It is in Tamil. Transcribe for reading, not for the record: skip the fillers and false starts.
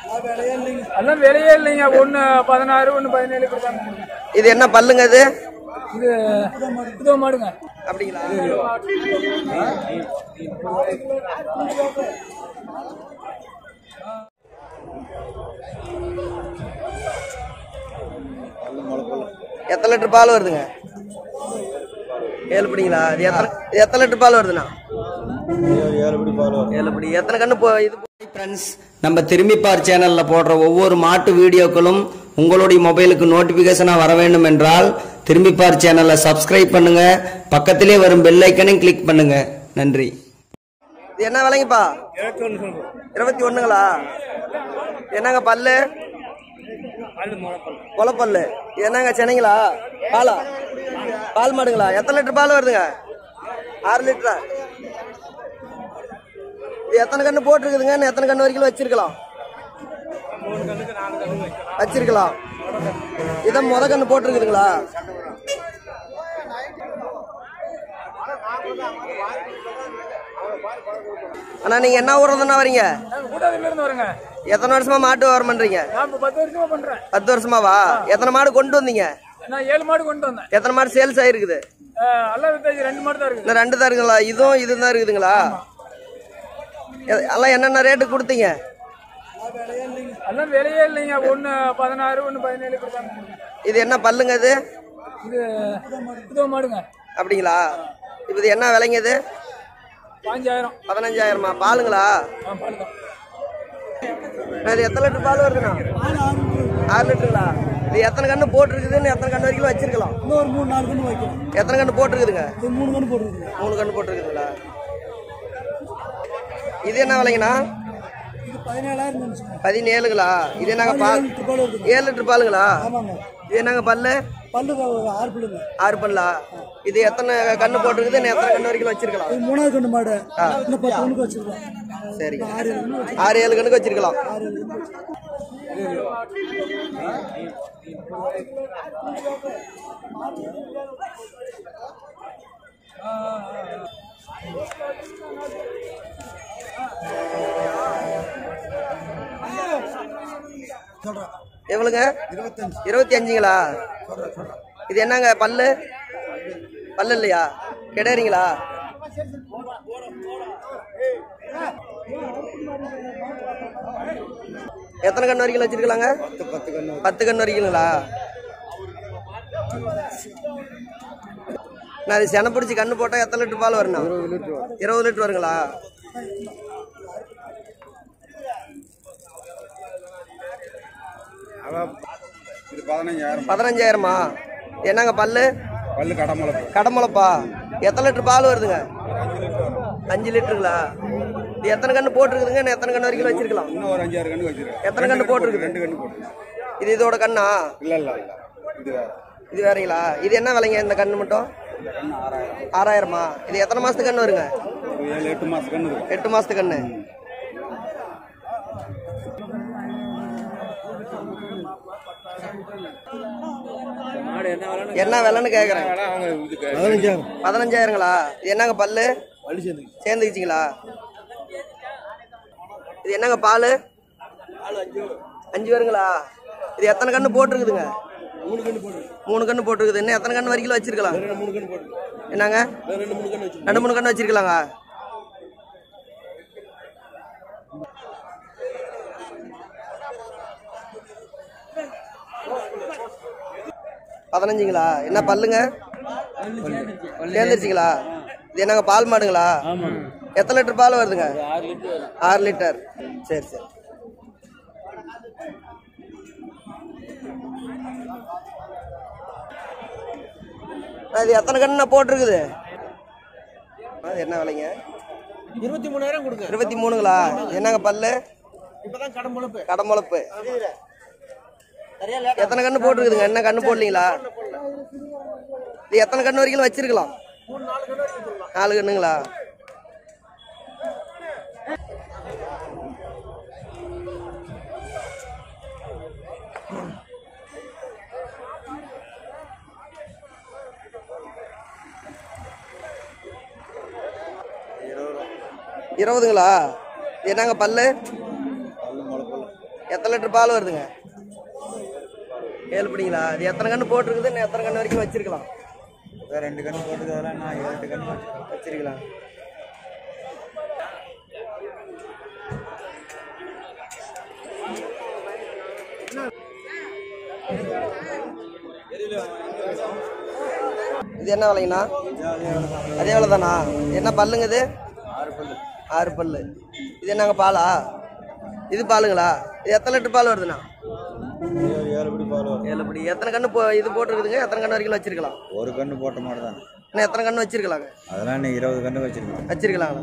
அதெல்லாம் விலையே இல்லைங்க. 1.16 1.17 கொடுத்தாங்க. இது என்ன பல்லுங்க இது? இது புது மாடுங்க. அப்படிங்களா? எத்தனை லிட்டர் பால் வருதுங்க? 7 படிங்களா? இது எத்தனை லிட்டர் பால் வருதுண்ணா? 7 படி பால் வரும். 7 படி. எத்தனை கண்ணு இது? ஃப்ரெண்ட்ஸ், நம்ம திரும்பிப்பார் சேனல்ல போடுற ஒவ்வொரு மாட்டு வீடியோக்களும் உங்களுடைய மொபைலுக்கு நோட்டிபிகேஷனா வர வேண்டும் என்றால் திரும்பிப்பார் சேனலை சப்ஸ்கிரைப் பண்ணுங்க, பக்கத்திலே வரும் பெல் ஐக்கனையும் கிளிக் பண்ணுங்க. நன்றி. இது என்ன விலைங்கப்பா? 21ங்களா? என்னங்க பல்லு? கொலப்பல்லு. என்னங்க சென்னைங்களா? பாலா? பால் மாடுங்களா? எத்தனை லிட்டர் பால் வருதுங்க? 6 லிட்டரா? இது எத்தனை கண்ணு போட்டுருக்குதுங்க? எத்தனை கண்ணு வரைக்கும் வச்சிருக்கலாம்? வச்சிருக்கலாம். இதான் முத கண்ணு போட்டுருக்குதுங்களா? அண்ணா நீங்க என்ன ஊர்றதுன்னா வரீங்க? எத்தனை வருஷமா மாட்டு வியாபாரம் பண்றீங்க? 10 வருஷமா பண்றேன். 10 வருஷமாவா? எத்தனை மாடு கொண்டு வந்தீங்க? நான் 7 மாடு கொண்டு வந்தேன். எத்தனை மாடு சேல்ஸ் ஆயிருக்குது? எல்லாம் 2 மாடு தான் இருக்கு. 2 தான் இருக்குங்களா? இதுவும் இதுதான் இருக்குதுங்களா? எல்லாம் என்னென்ன ரேட்டு கொடுத்தீங்க? அதெல்லாம் விலையே இல்லைங்க. 1.16 1.17 கொடுத்தாங்க. இது என்ன பல்லுங்க இது? இது புது மாடுங்க. அப்படிங்களா? இப்போ இது என்ன விலைங்க இது? 5000. 15,000மா? பாலுங்களா? பால் தான். இது எத்தனை லிட்டர் பால் வருதுண்ணா? 6 லிட்டருங்களா? இது எத்தனை கண்ணு போட்டுருக்குதுன்னு எத்தனை கண்ணு வரைக்கும் வச்சிருக்கலாம்? இன்னொரு 3-4 கண்ணு வைக்கலாம். எத்தனை கண்ணு போட்டுருக்குதுங்க? 3 கண்ணு போட்டுருக்குங்க. 3 கண்ணு போட்டுருக்குதுங்களா? இது என்ன விலைங்கண்ணா? இது 17,000. 17ங்களா? இது என்னங்க பால்? 7 லிட்டர் பாலுங்களா? ஆமாங்க. இது என்னங்க பல்லு? பல்லு 6 பல்லுங்க. 6 பல்லா? இது எத்தனை கண்ணு போட்டுருக்குது? எத்தனை கண்ணு வரைக்கும் வச்சிருக்கலாம்? இது 3வது கண்ணு மாடு. இன்னும் 10 கண்ணுக்கு வச்சிருக்கோம். சரி, 6-7 கண்ணுக்கு வச்சிருக்கலாம். எவ்வளவுங்க? 25ங்களா? இது என்னங்க பல்லு? பல்லு இல்லையா? கிடையாதுங்களா? எத்தனை கண்ணு வரைக்கும் வச்சிருக்கலாங்க? 10 கண்ணு வரைக்குங்களா? நான் அது செனை பிடிச்சி கண்ணு போட்டா எத்தனை லிட்டர் பால் வரணும்? 20 லிட்டர் வருங்களா? இது 15,000. 15,000மா? என்னங்க பல்லு? பல்லு கடமுளப்பு. கடமுளப்பா? எத்தனை லிட்டர் பால் வருதுங்க? 5 லிட்டருங்களா? இது எத்தனை கண்ணு போட்டுருக்குதுங்க? எத்தனை கண்ணு வரைக்கும் வச்சிருக்கலாம்? இன்னும் ஒரு 5-6 கண்ணு வச்சிருக்கேன். எத்தனை கண்ணு போட்டுருக்குது? 2 கண்ணு போட்டு. இது இதோட கண்ணா? இல்ல இது வேற. இது வேறங்களா? இது என்ன விலைங்க இந்த கண்ணு மட்டும்? 6,000மா? இது எத்தனை மாசத்துக்கு கண்ணு வருங்க? 7-8 மாசம் கண்ணு இருக்கு. 8 மாசத்துக்கு கண்ணு. என்ன விலைன்னு கேக்குறேன். 15,000ங்களா? இது என்னங்க பல்லு? சேர்ந்துக்கிச்சிங்களா? இது என்னங்க பால்? 5 வருங்களா? இது எத்தனை கண்ணு போட்டுருக்குதுங்க? 3 கண்ணு போட்டுருக்குது. இன்னும் எத்தனை கண்ணு வரைக்கும் வச்சிருக்கலாம்? என்னங்க? 2-3 கண்ணு வச்சிருக்கலாங்க. பதினஞ்சுங்களா? என்ன பல்லுங்க? சேர்ந்துருச்சுங்களா? இது என்னங்க பால் மாடுங்களா? எத்தனை லிட்டர் பால் வருதுங்க? 6 லிட்டர். சரி சரி. அது எத்தனை கண்ணு போட்டிருக்குது? அது என்ன விலைங்க? 23,000 கொடுங்க. 23ங்களா? என்னங்க பல்லு? இப்பதான் கடமுளப்பு. கடமுளப்பு. எத்தனை கண்ணு போட்டுருக்குதுங்க? என்ன கண்ணு போடலீங்களா? இது எத்தனை கண்ணு வரைக்கும் வச்சிருக்கலாம்? 4 கண்ணுங்களா? இருபதுங்களா? என்னங்க பல்லு? எத்தனை லிட்டர் பால் வருதுங்க? 7 படிங்களா? இது எத்தனை கன்று போட்டிருக்குது? இன்னும் எத்தனை கன்று வரைக்கும் வச்சிருக்கலாம்? 2 கன்று போட்டுக்கு அதெல்லாம் நான் 8 கன்று வச்சிருக்கலாம். இது என்ன விலைங்கண்ணா? அதே வேலை தானா? என்ன பல்லுங்க இது? 6 பல்லு. இது என்னங்க பாலா? இது பாலுங்களா? இது எத்தனை லிட்டர் பால் வருதுண்ணா? 7 படி பால் வரும். 7 படி. எத்தனை கன்று இது போட்டுருக்குதுங்க? எத்தனை கன்று வரைக்கும் வச்சிருக்கலாம்? ஒரு கன்று போட்ட மாதிரி தான். இன்னும் எத்தனை கன்று வச்சிருக்கலாங்க? அதெல்லாம் நீ 20 கன்று வச்சிருக்கோம். வச்சிருக்கலாங்களா?